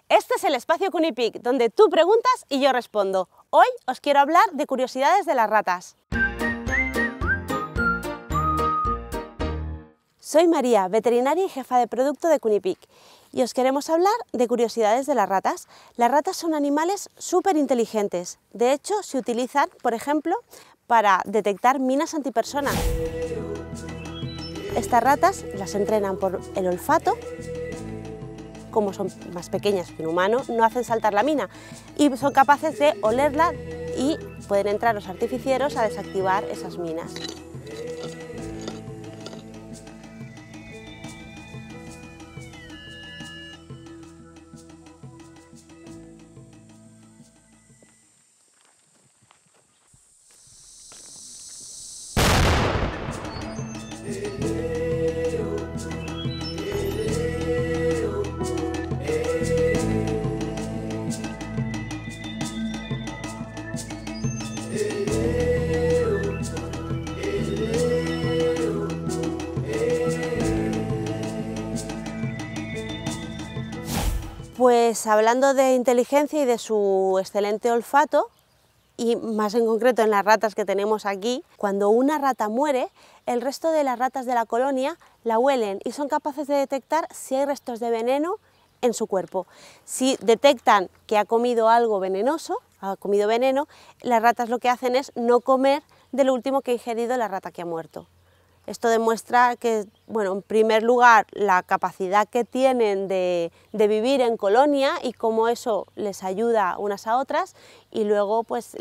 Este es el espacio Cunipic, donde tú preguntas y yo respondo. Hoy os quiero hablar de curiosidades de las ratas. Soy María, veterinaria y jefa de producto de Cunipic, y os queremos hablar de curiosidades de las ratas. Las ratas son animales súper inteligentes. De hecho, se utilizan, por ejemplo, para detectar minas antipersona. Estas ratas las entrenan por el olfato. Como son más pequeñas que un humano, no hacen saltar la mina y son capaces de olerla y pueden entrar los artificieros a desactivar esas minas. Pues hablando de inteligencia y de su excelente olfato, y más en concreto en las ratas que tenemos aquí, cuando una rata muere, el resto de las ratas de la colonia la huelen y son capaces de detectar si hay restos de veneno en su cuerpo. Si detectan que ha comido algo venenoso, ha comido veneno, las ratas lo que hacen es no comer de lo último que ha ingerido la rata que ha muerto. Esto demuestra que, bueno, en primer lugar, la capacidad que tienen de vivir en colonia y cómo eso les ayuda unas a otras, y luego pues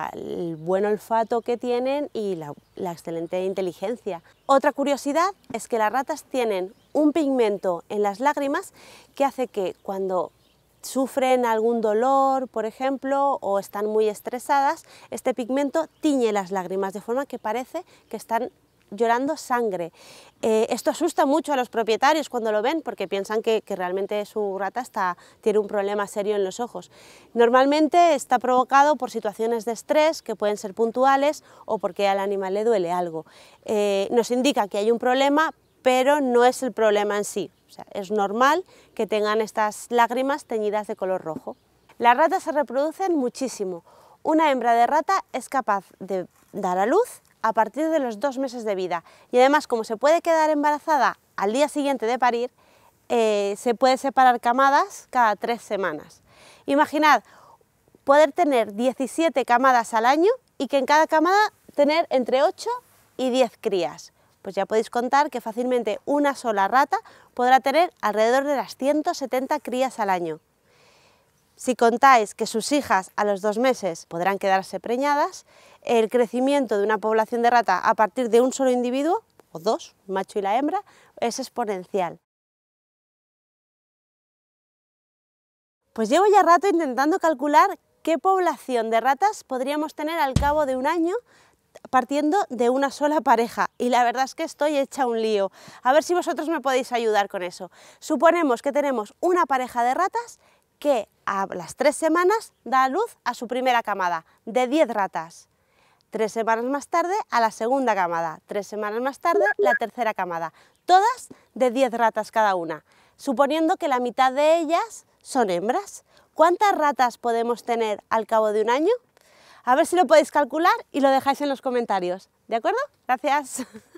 el buen olfato que tienen y la excelente inteligencia. Otra curiosidad es que las ratas tienen un pigmento en las lágrimas que hace que cuando sufren algún dolor, por ejemplo, o están muy estresadas, este pigmento tiñe las lágrimas de forma que parece que están llorando sangre. Esto asusta mucho a los propietarios cuando lo ven porque piensan que realmente su rata tiene un problema serio en los ojos. Normalmente está provocado por situaciones de estrés que pueden ser puntuales o porque al animal le duele algo. Nos indica que hay un problema, pero no es el problema en sí. O sea, es normal que tengan estas lágrimas teñidas de color rojo. Las ratas se reproducen muchísimo. Una hembra de rata es capaz de dar a luz a partir de los 2 meses de vida, y además, como se puede quedar embarazada al día siguiente de parir, se puede separar camadas cada 3 semanas. Imaginad poder tener 17 camadas al año y que en cada camada tener entre 8 y 10 crías. Pues ya podéis contar que fácilmente una sola rata podrá tener alrededor de las 170 crías al año. Si contáis que sus hijas a los 2 meses podrán quedarse preñadas, el crecimiento de una población de rata a partir de un solo individuo, o 2, el macho y la hembra, es exponencial. Pues llevo ya rato intentando calcular qué población de ratas podríamos tener al cabo de un año partiendo de una sola pareja, y la verdad es que estoy hecha un lío. A ver si vosotros me podéis ayudar con eso. Suponemos que tenemos una pareja de ratas que a las 3 semanas da a luz a su primera camada, de 10 ratas. 3 semanas más tarde a la segunda camada, 3 semanas más tarde la tercera camada, todas de 10 ratas cada una, suponiendo que la mitad de ellas son hembras. ¿Cuántas ratas podemos tener al cabo de un año? A ver si lo podéis calcular y lo dejáis en los comentarios. ¿De acuerdo? Gracias.